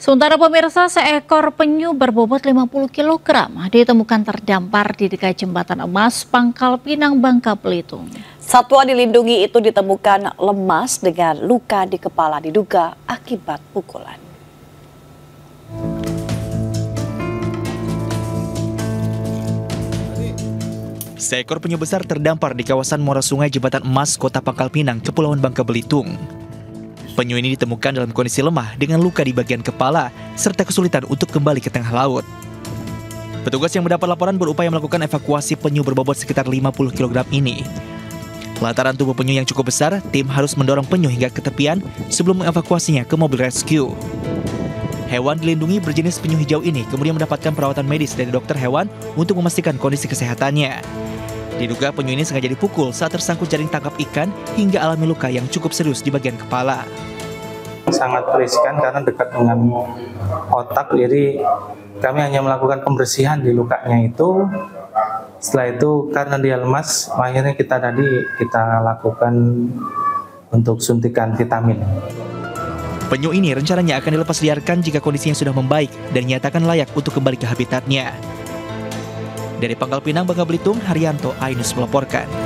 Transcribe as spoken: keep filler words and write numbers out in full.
Sementara pemirsa, seekor penyu berbobot lima puluh kilogram ditemukan terdampar di dekat jembatan emas Pangkal Pinang, Bangka Belitung. Satwa dilindungi itu ditemukan lemas dengan luka di kepala diduga akibat pukulan. Seekor penyu besar terdampar di kawasan muara sungai Jembatan Emas, Kota Pangkal Pinang, Kepulauan Bangka Belitung. Penyu ini ditemukan dalam kondisi lemah dengan luka di bagian kepala serta kesulitan untuk kembali ke tengah laut. Petugas yang mendapat laporan berupaya melakukan evakuasi penyu berbobot sekitar lima puluh kilogram ini. Lantaran tubuh penyu yang cukup besar, tim harus mendorong penyu hingga ke tepian sebelum mengevakuasinya ke mobil rescue. Hewan dilindungi berjenis penyu hijau ini kemudian mendapatkan perawatan medis dari dokter hewan untuk memastikan kondisi kesehatannya. Diduga penyu ini sengaja dipukul saat tersangkut jaring tangkap ikan hingga alami luka yang cukup serius di bagian kepala. Sangat riskan karena dekat dengan otak, jadi kami hanya melakukan pembersihan di lukanya itu. Setelah itu karena dia lemas, akhirnya kita tadi kita lakukan untuk suntikan vitamin. Penyu ini rencananya akan dilepas liarkan jika kondisinya sudah membaik dan dinyatakan layak untuk kembali ke habitatnya. Dari Pangkal Pinang, Bangka Belitung, Haryanto, Ainus melaporkan.